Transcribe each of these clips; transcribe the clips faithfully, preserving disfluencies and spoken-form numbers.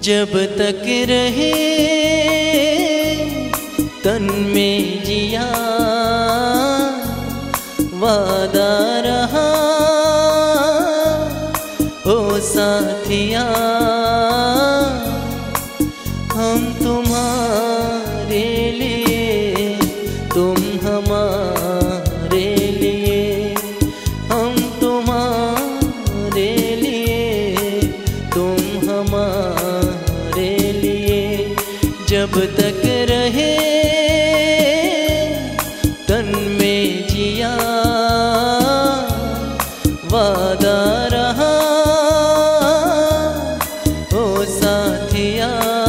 जब तक रहे तन में जिया वादा रहा ओ साथिया, हम तुम्हारे लिए तुम हमारे लिए, हम तुम्हारे लिए तुम हमारे लिए। जब तक रहे तन में जिया वादा रहा ओ साथिया,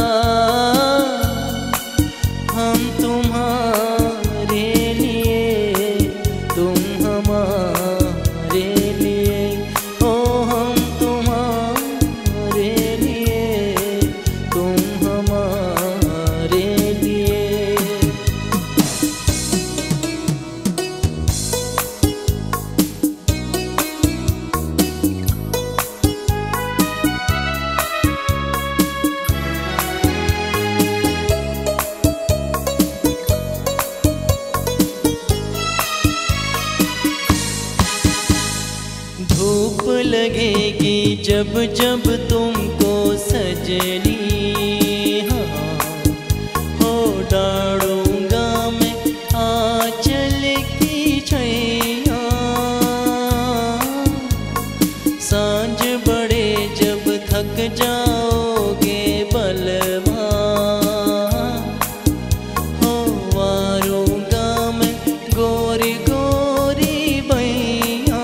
हम तुम्हारे लिए तुम हमारे लिए, ओ हम तुम्हारे लिए तुम हमारे लिए। धूप लगेगी जब जब तुमको सजनी, हाँ हो डालूंगा मैं आंचल की छैया। सांझ बड़े जब थक जाओगे बलवा, हो वारूंगा मैं गोरी गोरी बैया।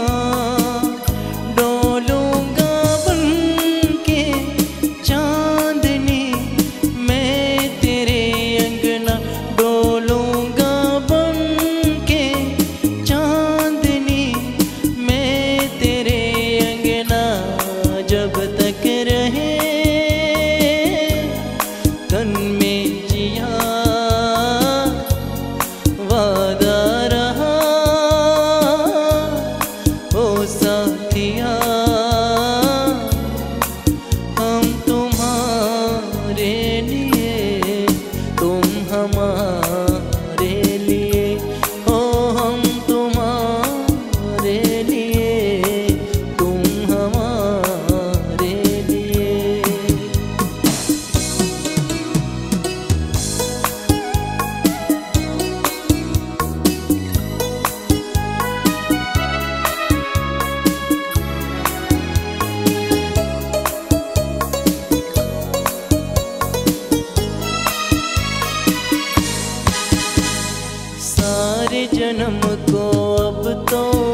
डोलूंगा बन के चांदनी मैं तेरे अंगना, डोलूंगा बन के चांदनी मैं तेरे अंगना। जब तक रहे तन में जिया वादा रहा ओ साथिया, हम तुम्हारे लिए तुम हमारे लिए, ओ हम तुम्हारे लिए तुम हमारे लिए। सारे जन्म को अब तो